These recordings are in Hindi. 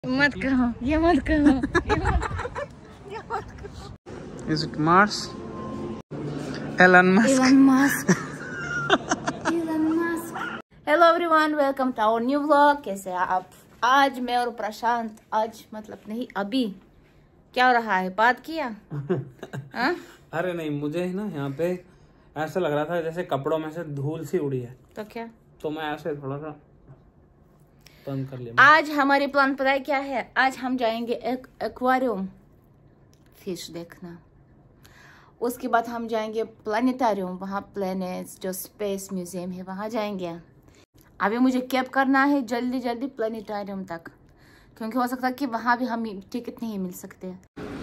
मत कहो, ये मत कहो, Is it Mars? Elon Musk. Elon Musk. Elon Musk. Hello everyone, welcome to our new vlog. कैसे हैं आप? आज मैं और प्रशांत, आज मतलब नहीं अभी क्या हो रहा है, बात किया? हाँ? अरे नहीं, मुझे ना यहाँ पे ऐसा लग रहा था जैसे कपड़ों में से धूल सी उड़ी है। तो क्या? तो मैं ऐसे थोड़ा सा बंद कर लिया। आज हमारी प्लान पता है क्या है? आज हम जाएंगे एक्वेरियम फिश देखना। उसके बाद हम जाएंगे प्लानिटेरियम, वहाँ प्लैनेट्स जो स्पेस म्यूजियम है वहाँ जाएंगे। अभी मुझे कैब करना है जल्दी जल्दी प्लानिटेरियम तक, क्योंकि हो सकता है कि वहाँ भी हम टिकट नहीं मिल सकते।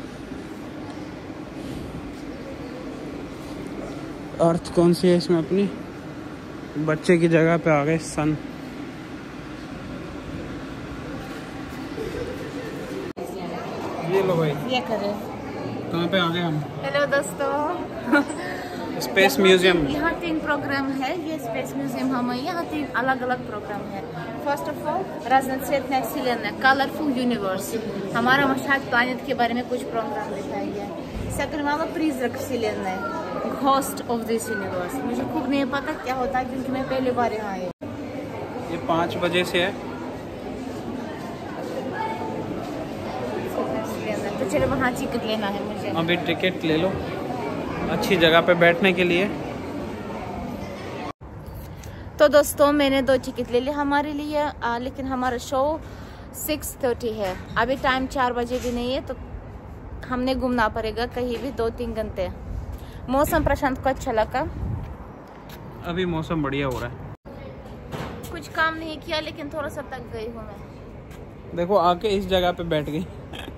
अर्थ कौन सी है इसमें? अपनी बच्चे की जगह पे आ गए सन। ये लो भाई, ये करें। कहाँ पे आ गए हम? हेलो दोस्तों। Space museum. यहाँ 3 प्रोग्राम है। ये स्पेस म्यूजियम हम यहाँ 3 अलग अलग प्रोग्राम है। First of all разноцветная вселенная, colourful universe, हमारा मशाहत प्लानिट के बारे में कुछ प्रोग्राम दिखाएंगे। सेकंड वाला प्रिजरक वселенная, घोस्ट ऑफ दिस यूनिवर्स। मुझे खूब नहीं पता क्या होता है क्योंकि मैं पहली बार यहाँ आई। ये 5 बजे से है। तो चलो वहाँ टिकट लेना है मुझे। अभी टिकट ले लो अच्छी जगह पे बैठने के लिए। तो दोस्तों मैंने 2 टिकट ले लिए हमारे लिए, लेकिन हमारा शो 6:30 है। अभी टाइम 4 बजे भी नहीं है, तो हमने घूमना पड़ेगा कहीं भी 2-3 घंटे। मौसम प्रशांत को अच्छा लगा? अभी मौसम बढ़िया हो रहा है। कुछ काम नहीं किया लेकिन थोड़ा सा थक गई हूँ मैं। देखो आके इस जगह पे बैठ गई।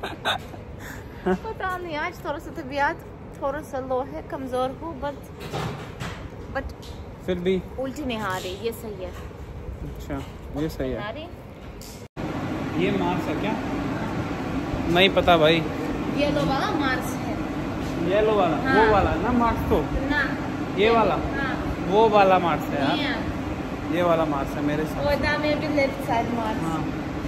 पता नहीं, आज थोड़ा सा तबीयत थोड़ा सा लो है, कमजोर हूँ, बट फिर भी उल्टी नहीं आ रही, ये सही है। अच्छा, ये सही है। आ रही? ये मार्स है क्या? नहीं पता भाई। येलो वाला मार्स है। येलो वाला? हाँ। वो वाला ना मार्स? तो ना ये वाला? हाँ। वो वाला मार्स है यार। Yeah. ये वाला मार्स है मेरे साथ। वो दाम में भी लेफ्ट साइड मार्स। हाँ।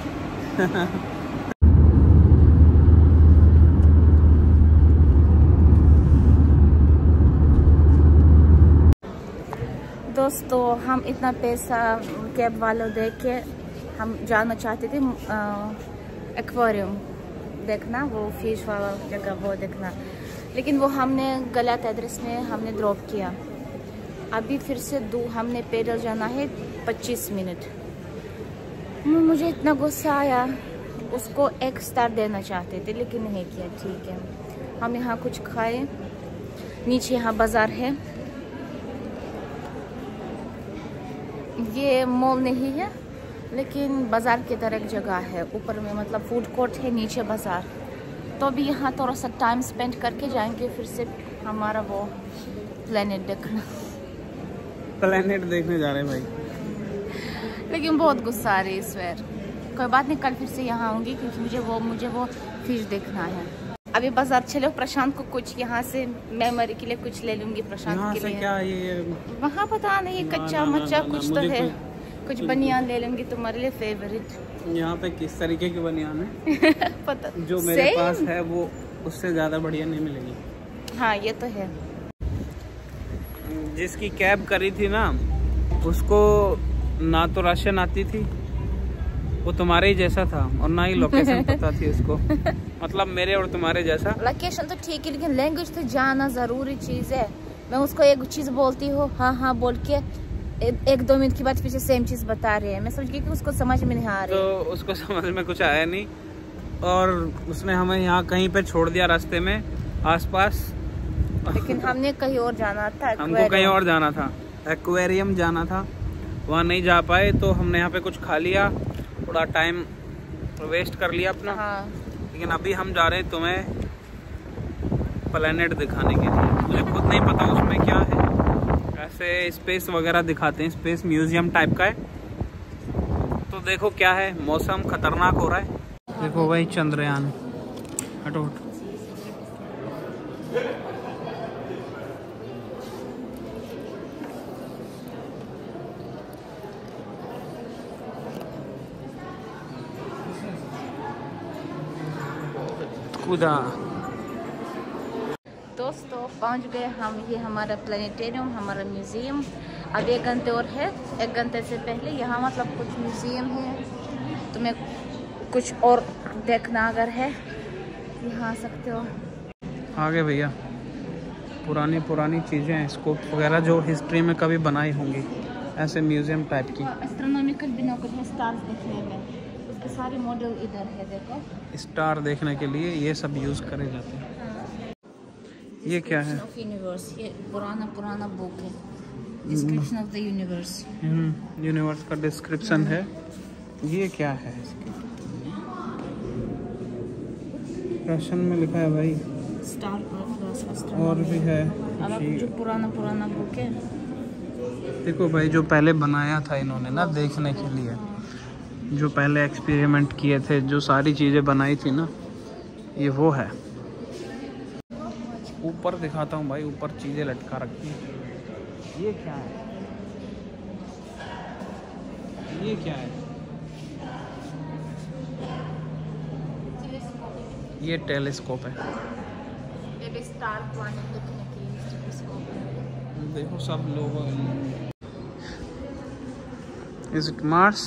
दोस्तों हम इतना पैसा कैब वालों दे के हम जाना चाहते थे एक्वेरियम देखना, वो फिश वाला जगह वो देखना, लेकिन वो हमने गलत एड्रेस में हमने ड्रॉप किया। अभी फिर से हमने पैदल जाना है 25 मिनट। मुझे इतना गुस्सा आया, उसको 1 स्टार देना चाहते थे लेकिन नहीं किया। ठीक है, हम यहाँ कुछ खाए। नीचे यहाँ बाजार है। ये मॉल नहीं है लेकिन बाजार की तरह एक जगह है, ऊपर में मतलब फूड कोर्ट है, नीचे बाजार। तो अभी यहाँ थोड़ा सा टाइम स्पेंड करके जाएंगे फिर से हमारा वो प्लेनेट देखना। प्लेनेट देखने जा रहे हैं भाई। लेकिन बहुत गुस्सा आ रही है इस बार। कोई बात नहीं, कल फिर से यहाँ आऊँगी क्योंकि मुझे वो फिश देखना है। अभी बाजार चलो, प्रशांत को कुछ यहाँ से मेमोरी के लिए कुछ ले लूंगी प्रशांत के लिए। क्या ये वहाँ पता नहीं, कच्चा मच्चा कुछ तो है, कुछ बनियान ले लूंगी तुम्हारे लिए फेवरेट। यहाँ पे किस तरीके की बनियान है? पता जो मेरे पास है वो उससे ज्यादा बढ़िया नहीं मिलेगी। हाँ ये तो है। जिसकी कैब करी थी ना, उसको ना तो राशन आती थी, वो तुम्हारे ही जैसा था, और ना ही लोकेशन पता थी उसको। मतलब मेरे और तुम्हारे जैसा। लोकेशन तो ठीक है लेकिन लैंग्वेज तो जाना जरूरी चीज है। मैं उसको एक चीज बोलती हूँ हाँ हाँ बोल के 1-2 मिनट के बाद पीछे सेम चीज बता रहे हैं। मैं समझ गई कि उसको समझ में नहीं आ रही। तो उसको समझ में कुछ आया नहीं और उसने हमें यहाँ कहीं पे छोड़ दिया रास्ते में आसपास। लेकिन हमने कहीं और जाना था। हमको कहीं और जाना था, एक्वेरियम जाना था, वहाँ नहीं जा पाए तो हमने यहाँ पे कुछ खा लिया, थोड़ा टाइम वेस्ट कर लिया अपना। हाँ। लेकिन अभी हम जा रहे हैं तुम्हें प्लेनेट दिखाने के लिए। मुझे खुद नहीं पता उसमें क्या है, ऐसे स्पेस वगैरह दिखाते हैं, स्पेस म्यूजियम टाइप का है। तो देखो क्या है, मौसम खतरनाक हो रहा है। देखो भाई चंद्रयान, हटो हटो। खुदा। दोस्तों पहुंच गए हम, ये हमारा प्लानिटेरियम, हमारा म्यूज़ियम। अब 1 घंटे और है, 1 घंटे से पहले यहाँ मतलब कुछ म्यूज़ियम है, तुम्हें कुछ और देखना अगर है यहाँ आ सकते हो। आगे भैया पुरानी चीज़ें हैं, स्कोप वगैरह जो हिस्ट्री में कभी बनाई होंगी, ऐसे म्यूज़ियम टाइप की। एस्ट्रोनॉमिकल बिनोकुलर है स्टार्स देखने में, उसके सारे मॉडल इधर है देखो। स्टार देखने के लिए ये सब यूज़ करे जाते हैं। ये क्या है? यूनिवर्स, ये पुराना बुक है, description of the universe. Universe का डिस्क्रिप्शन है। ये क्या है? रशियन में लिखा है भाई, स्टार। और भी है जो पुराना बुक है। देखो भाई, जो पहले बनाया था इन्होंने ना देखने के लिए, जो पहले एक्सपेरिमेंट किए थे, जो सारी चीज़ें बनाई थी ना, ये वो है। ऊपर दिखाता हूँ भाई, ऊपर चीज़ें लटका रखी हैं। ये क्या है? ये क्या है? ये टेलीस्कोप है। स्टार प्लैनेट देखने के लिए टेलीस्कोप है। देखो सब लोग। Is it Mars?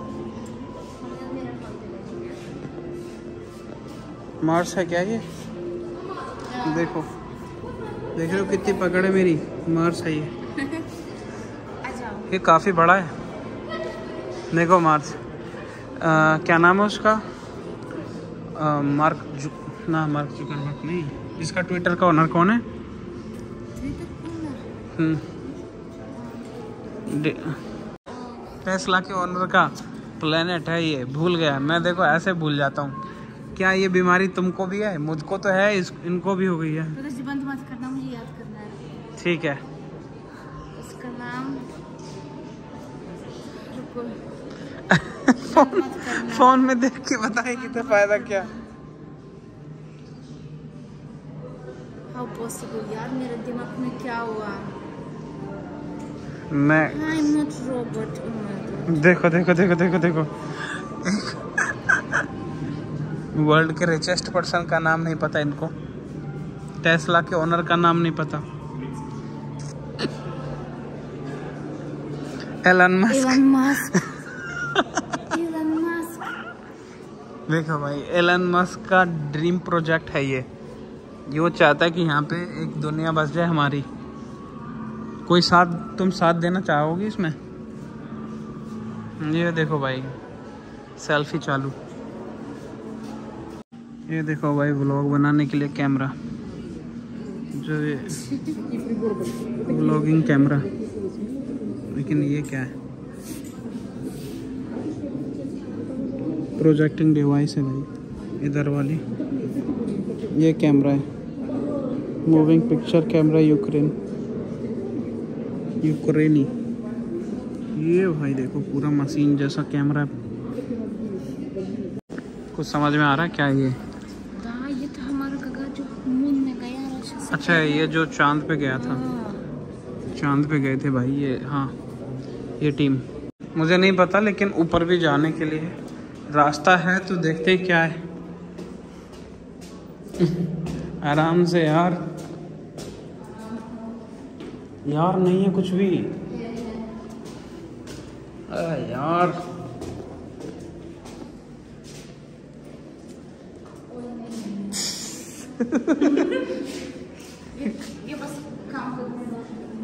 मार्स है क्या ये? देखो, देख रहे हो कितनी पकड़ है मेरी? मार्स है ये। ये काफ़ी बड़ा है। देखो मार्स, क्या नाम है उसका? मार्क जुकरबर्ग नहीं, इसका ट्विटर का ओनर कौन है? टेस्ला के ओनर का प्लेनेट है ये। भूल गया मैं, देखो ऐसे भूल जाता हूँ। क्या ये बीमारी तुमको भी है? मुझको तो है, इनको भी हो गई है। बंद मत करना, मुझे याद करना है। ठीक है। उसका नाम फोन में देख के बताएगी तो फायदा क्या? How possible यार, मेरे दिमाग में क्या हुआ? मैं I'm not robot. देखो वर्ल्ड के रिचेस्ट पर्सन का नाम नहीं पता इनको, टेस्ला के ओनर का नाम नहीं पता। Elon Musk. देखो भाई, एलन मस्क का ड्रीम प्रोजेक्ट है ये। वो चाहता है कि यहाँ पे एक दुनिया बस जाए हमारी। कोई तुम साथ देना चाहोगी इसमें? ये देखो भाई, सेल्फी चालू। ये देखो भाई, व्लॉग बनाने के लिए कैमरा, जो ये व्लॉगिंग कैमरा। लेकिन ये क्या है? प्रोजेक्टिंग डिवाइस है भाई, इधर वाली। ये कैमरा है, मूविंग पिक्चर कैमरा, यूक्रेनी। ये भाई देखो, पूरा मशीन जैसा कैमरा। कुछ समझ में आ रहा है क्या ये? ये था हमारा काका जो मून में गया। अच्छा, ये जो चांद पे गया था। चांद पे गए थे भाई ये। हाँ, ये टीम मुझे नहीं पता, लेकिन ऊपर भी जाने के लिए रास्ता है, तो देखते हैं क्या है। आराम से यार नहीं है कुछ भी। यार ये बस काम करने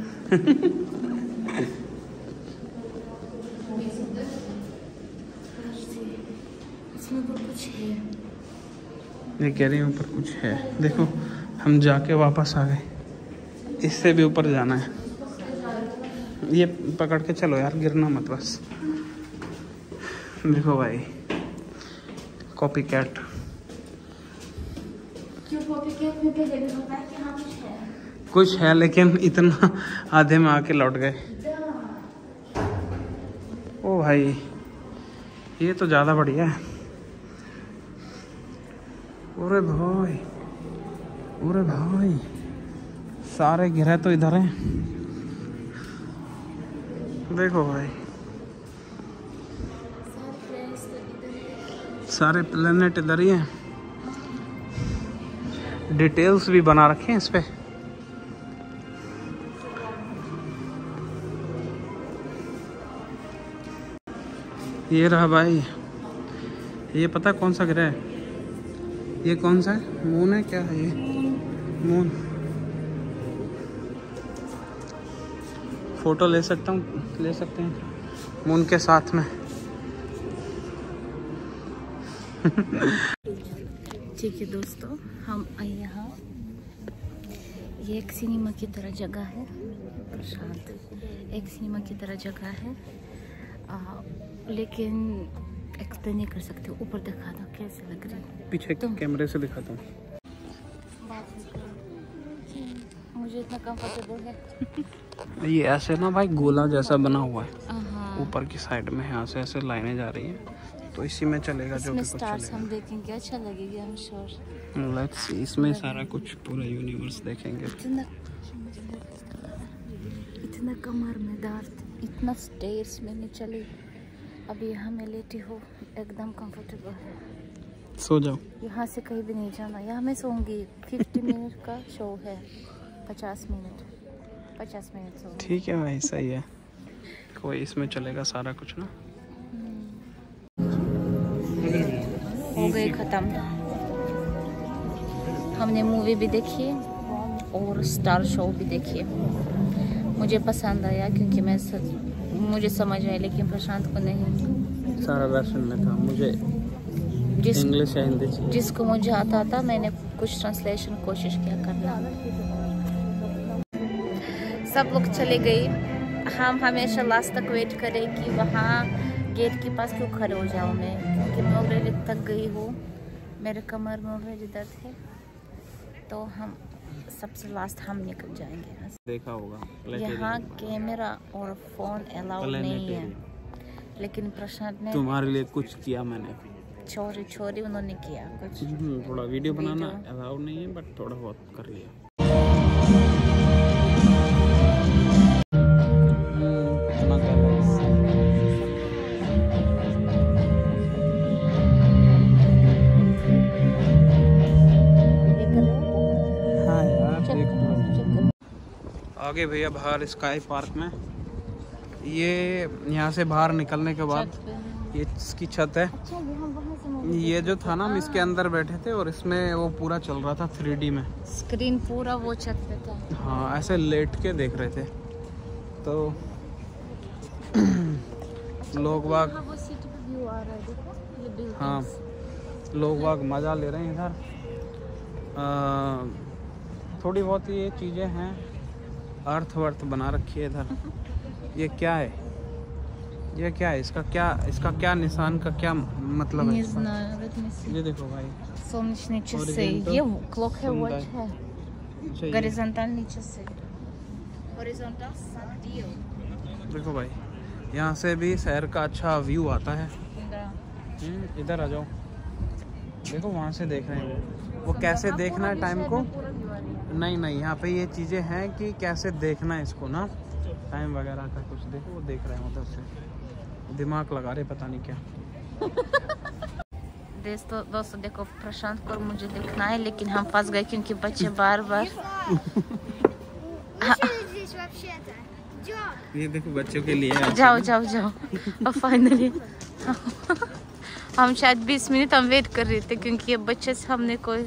इसमें कुछ है। ये कह रही हूँ ऊपर कुछ है। देखो, हम जाके वापस आ गए। इससे भी ऊपर जाना है। ये पकड़ के चलो यार, गिरना मत बस। देखो भाई, कॉपी कैट। क्यों कॉपी कैट में पहले भी होता है कि हाँ कुछ है, लेकिन इतना आधे में आके लौट गए। ओ भाई, ये तो ज़्यादा बढ़िया है। अरे भाई, सारे गिरे तो इधर हैं। देखो भाई, सारे प्लेनेट इधर ही हैं। डिटेल्स भी बना रखे हैं इस पे। ये रहा भाई, ये पता कौन सा ग्रह है? ये कौन सा है? मून है क्या है ये? मून। फोटो ले सकता हूँ, ले सकते हैं मून के साथ में। ठीक है दोस्तों, हम यहाँ ये एक सिनेमा की तरह जगह है, प्रशांत, एक सिनेमा की तरह जगह है, लेकिन एक्सप्लेन नहीं कर सकते। ऊपर दिखा दो कैसे लग रही है। पीछे कैमरे से दिखाता हूँ। मुझे इतना कंफर्टेबल है। ये ऐसे ना भाई गोला जैसा बना हुआ है ऊपर की साइड में, यहाँ से ऐसे लाइनें जा रही हैं, तो इसी में चलेगा जो भी कुछ स्टार्स हम देखेंगे, अच्छा लगेगा हम श्योर। लेट्स सी, इसमें सारा कुछ पूरा यूनिवर्स देखेंगे। इतना कमर में दर्द, इतना स्टेयर्स में नहीं चली। अभी यहाँ मैं लेटी हूँ, एकदम कंफर्टेबल है। सो जाओ, यहाँ से कहीं भी नहीं जाना। यहाँ मैं सोऊंगी। 50 मिनट का शो है, 50 मिनट सो। ठीक है भाई, सही है, कोई इसमें चलेगा सारा कुछ ना। हो गए खत्म। हमने मूवी भी देखी है और स्टार शो भी देखी है। मुझे पसंद आया क्योंकि मुझे समझ आया, लेकिन प्रशांत को नहीं। सारा वर्षन में था, मुझे इंग्लिश या हिंदी चाहिए। जिसको मुझे आता था मैंने कुछ ट्रांसलेशन कोशिश किया करना। सब लोग चले गए, हम हमेशा लास्ट तक वेट करें कि वहाँ गेट के पास क्यों खड़े हो जाऊँ मैं, क्योंकि मैं ऑलरेडी थक गई हूँ, मेरे कमर में ऑलरेडी दर्द है। तो हम सबसे लास्ट हम निकल जाएंगे। देखा होगा यहाँ कैमरा और फोन अलाउड नहीं है, लेकिन प्रशांत ने तुम्हारे लिए कुछ किया। मैंने छोरी उन्होंने किया कुछ। थोड़ा वीडियो बनाना अलाउड नहीं है, बट थोड़ा बहुत कर लिया। आगे भैया बाहर स्काई पार्क में, ये यहाँ से बाहर निकलने के बाद ये इसकी छत है। ये जो था ना, हम इसके अंदर बैठे थे और इसमें वो पूरा चल रहा था 3D में, स्क्रीन पूरा वो छत पे था। हाँ, ऐसे लेट के देख रहे थे। तो लोग बाग, हाँ, लोग बाग मज़ा ले रहे हैं इधर। थोड़ी बहुत ये चीज़ें हैं, अर्थ वर्थ बना रखी है इधर। ये क्या है? ये क्या है? इसका क्या निशान का क्या मतलब है? ये देखो भाई, солнечные часы, ये क्लॉक है, वॉच है, горизонтальные часы, horizontal sundial। देखो भाई, यहाँ से भी शहर का अच्छा व्यू आता है। इधर आ जाओ, देखो वहाँ से देख रहे हैं वो कैसे देखना है टाइम को। नहीं, यहाँ पे ये चीज़ें हैं कि कैसे देखना है इसको ना, टाइम वगैरह का कुछ देखो, वो देख रहे हैं उधर से, दिमाग लगा रहे पता नहीं क्या। दोस्तों देखो, प्रशांत को मुझे देखना है, लेकिन हम फंस गए क्योंकि बच्चे बार ये देखो बच्चों के लिए जाओ। और फाइनली हम शायद 20 मिनट हम वेट कर रहे थे, क्योंकि ये बच्चे से हमने कोई।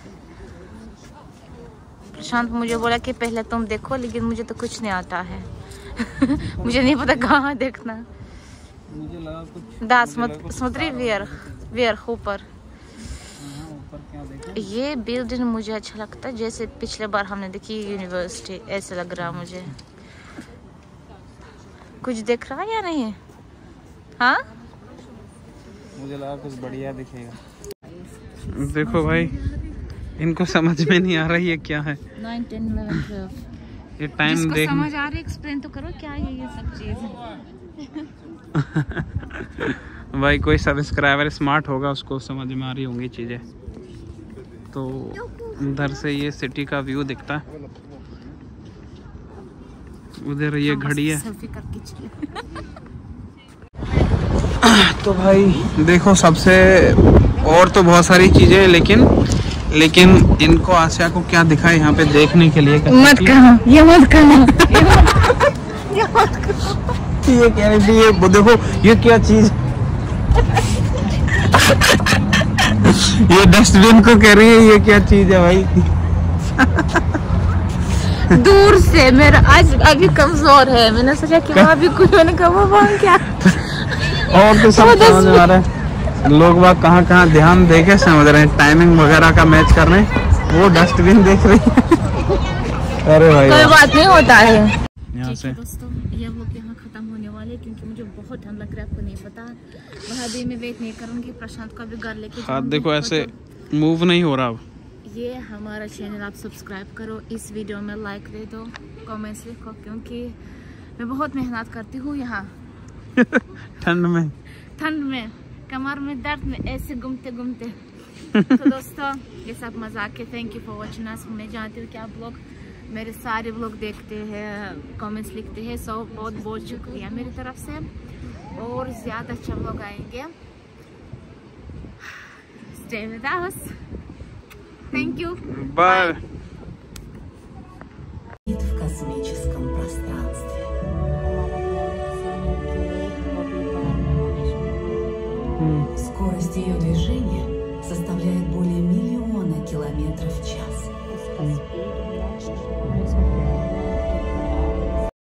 प्रशांत मुझे बोला कि पहले तुम देखो, लेकिन मुझे तो कुछ नहीं आता है। मुझे नहीं पता कहाँ देखना। मुझे लगा कुछ смотри вверх ऊपर। ये बिल्डिंग मुझे अच्छा लगता है, जैसे पिछले बार हमने देखी यूनिवर्सिटी, ऐसे लग रहा मुझे। कुछ दिख रहा है या नहीं? हाँ, मुझे लगा कुछ बढ़िया दिखेगा। देखो भाई, इनको समझ में नहीं आ रही है क्या है। 9, 10, 11, 12। ये टाइम देख, समझ आ रही है, एक्सप्लेन तो करो क्या है ये सब चीज़। भाई कोई सब्सक्राइबर स्मार्ट होगा, उसको समझ में आ रही होंगी चीज़ें। तो उधर से ये सिटी का व्यू दिखता है, उधर ये घड़ी है। तो भाई देखो, सबसे और तो बहुत सारी चीज़ें, लेकिन लेकिन इनको आसिया को क्या दिखा यहाँ पे देखने के लिए? मत कहो, ये मत कहो। ये कह रही थी, ये देखो ये क्या चीज ये डस्टबिन को कह रही है ये क्या चीज है भाई। दूर से मेरा आज अभी कमजोर है, मैंने सोचा कि वहाँ भी कुछ, मैंने कहा वो क्या। और तो सब समझ में आ रहा है, लोग बाग कहाँ कहाँ ध्यान देके समझ रहे हैं, टाइमिंग वगैरह का मैच कर रहे हैं, वो डस्टबिन देख रही है। अरे भाई कोई बात नहीं, होता है। यहाँ से दोस्तों ये व्लॉग यहाँ खत्म होने वाले, क्योंकि मुझे बहुत ठंड लग रहा है, आपको नहीं पता। वहाँ भी मैं वेट नहीं करूँगी, प्रशांत को भी घर लेके हाथ देखो ऐसे मूव नहीं हो रहा। अब ये हमारा चैनल आप सब्सक्राइब करो, इस वीडियो में लाइक दे दो, कमेंट्स लिखो, क्योंकि मैं बहुत मेहनत करती हूँ यहाँ ठंड में कमर में दर्द में ऐसे घूमते घूमते। तो दोस्तों ये सब मजाक है। Thank you for watching us. मैं जानती हूँ कि आप लोग मेरे सारे व्लॉग देखते हैं, कमेंट्स लिखते हैं, सो बहुत बहुत शुक्रिया मेरी तरफ से, और ज़्यादा अच्छा व्लॉग आएंगे। Stay with us. Thank you, bye. В космическом пространстве. Скорость ее движения составляет более 1 000 000 километров в час.